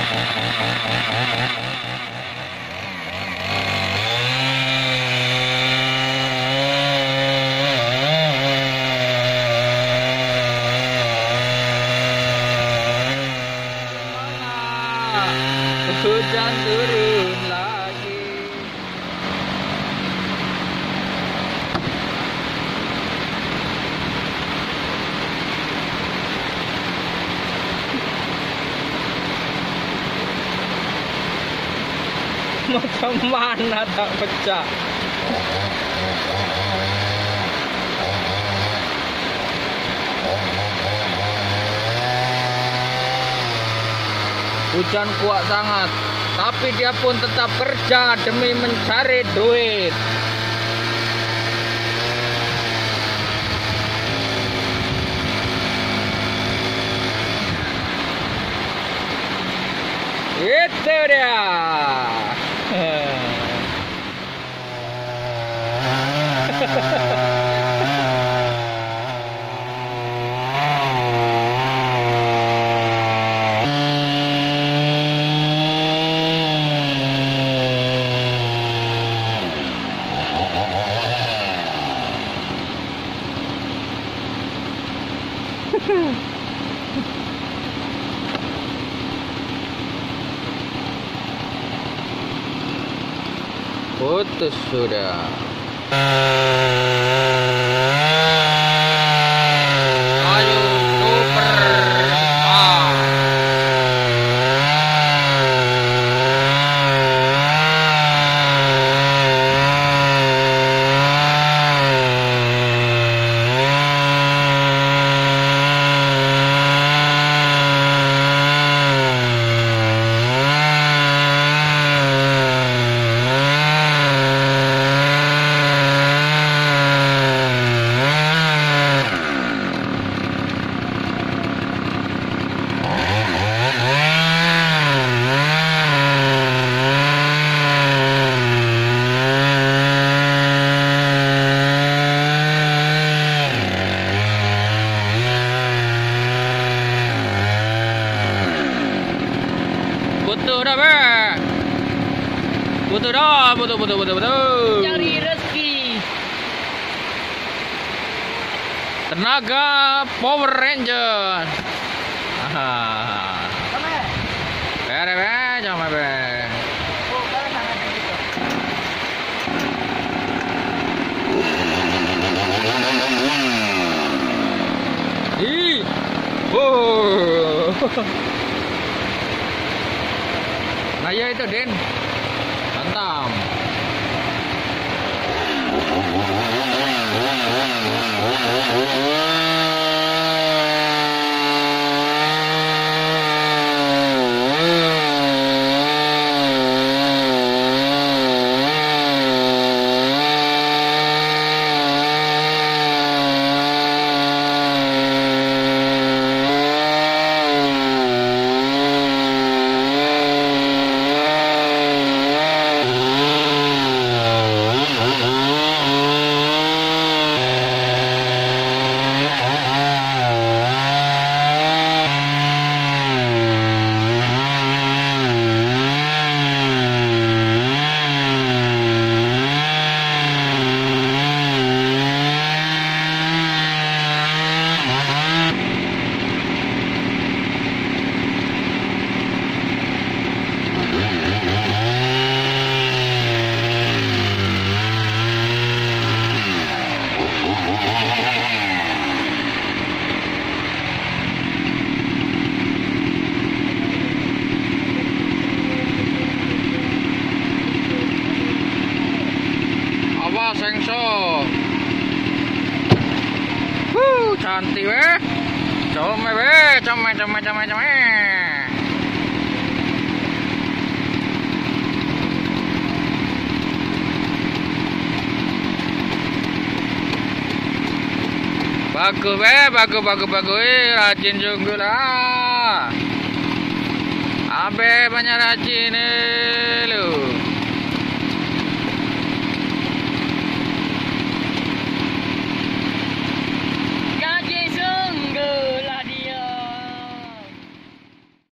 Hujan turun lagi. Macam mana tak pecah? Hujan kuat sangat, tapi dia pun tetap kerja demi mencari duit. Itu dia. Putus sudah. Ayo super. Betul dah, Be. Betul dah, betul. Cari rezeki. Tenaga Power Ranger. Aha. Be, Be, jangan Be. Oh, kalau sangat begitu. Ih. Oh. Nah ya itu Den, mantap. Sengso. Cantik weh. Comel weh, comel. Bagus weh, bagus. Rajin juga lah. Abe banyak rajin